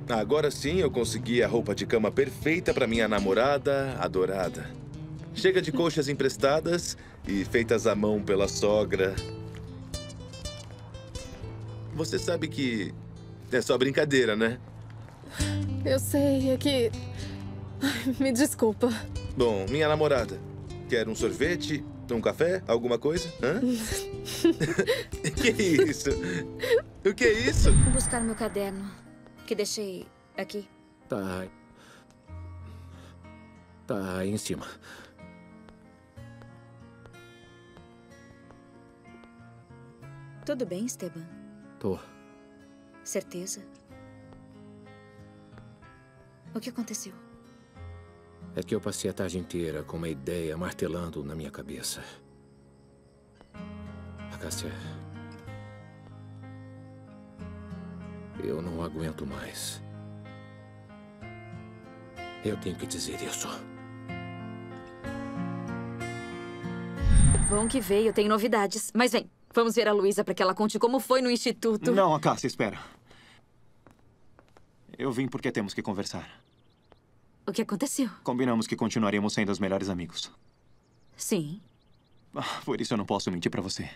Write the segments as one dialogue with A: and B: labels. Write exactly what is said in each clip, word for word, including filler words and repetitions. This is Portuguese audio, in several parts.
A: Agora sim eu consegui a roupa de cama perfeita para minha namorada adorada. Chega de coxas emprestadas e feitas à mão pela sogra. Você sabe que é só brincadeira, né?
B: Eu sei, é que... Ai, me desculpa.
A: Bom, minha namorada, quer um sorvete, um café, alguma coisa? Hã? Que isso? O que é isso?
C: Vou buscar meu caderno, que deixei aqui.
D: Tá... Tá aí em cima.
C: Tudo bem, Esteban?
D: Tô.
C: Certeza? O que aconteceu?
D: É que eu passei a tarde inteira com uma ideia martelando na minha cabeça. Cássia, eu não aguento mais. Eu tenho que dizer isso.
E: Bom que veio, tem novidades. Mas vem, vamos ver a Luísa para que ela conte como foi no instituto.
F: Não, Cássia, espera. Eu vim porque temos que conversar.
E: O que aconteceu?
F: Combinamos que continuaríamos sendo os melhores amigos.
E: Sim.
F: Por isso eu não posso mentir pra você.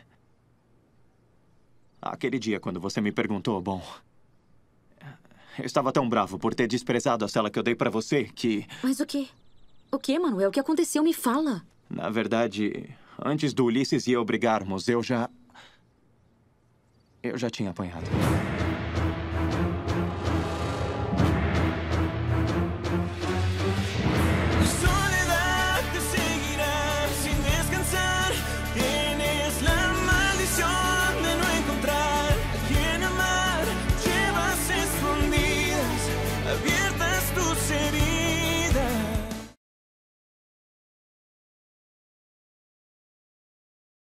F: Aquele dia, quando você me perguntou, bom... Eu estava tão bravo por ter desprezado a cela que eu dei pra você que...
E: Mas o quê? O quê, Manuel? O que aconteceu? Me fala.
F: Na verdade, antes do Ulisses e eu brigarmos, eu já... Eu já tinha apanhado.